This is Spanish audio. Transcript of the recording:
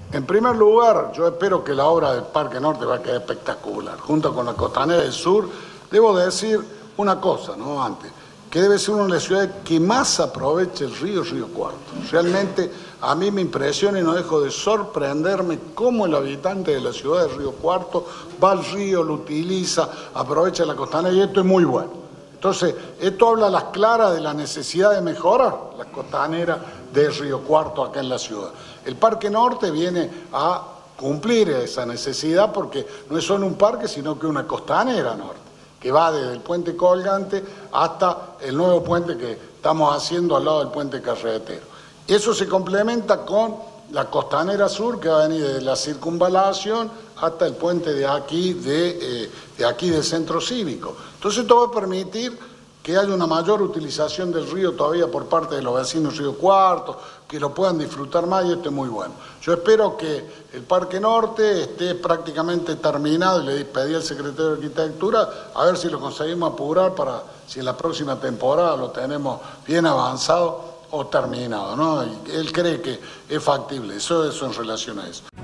En primer lugar, yo espero que la obra del Parque Norte va a quedar espectacular. Junto con la Costanera del Sur, debo decir una cosa, ¿no? Antes, que debe ser una de las ciudades que más aproveche el Río Cuarto. Realmente a mí me impresiona y no dejo de sorprenderme cómo el habitante de la ciudad de Río Cuarto va al río, lo utiliza, aprovecha la costanera y esto es muy bueno. Entonces, esto habla a las claras de la necesidad de mejorar la costanera de Río Cuarto acá en la ciudad. El Parque Norte viene a cumplir esa necesidad porque no es solo un parque, sino que una costanera norte, que va desde el puente colgante hasta el nuevo puente que estamos haciendo al lado del puente carretero. Eso se complementa con la costanera sur, que va a venir desde la circunvalación hasta el puente de aquí del centro cívico. Entonces esto va a permitir que haya una mayor utilización del río todavía por parte de los vecinos Río Cuarto, que lo puedan disfrutar más y esto es muy bueno. Yo espero que el Parque Norte esté prácticamente terminado y le pedí al secretario de Arquitectura a ver si lo conseguimos apurar para si en la próxima temporada lo tenemos bien avanzado o terminado, ¿no? Y él cree que es factible, eso en relación a eso.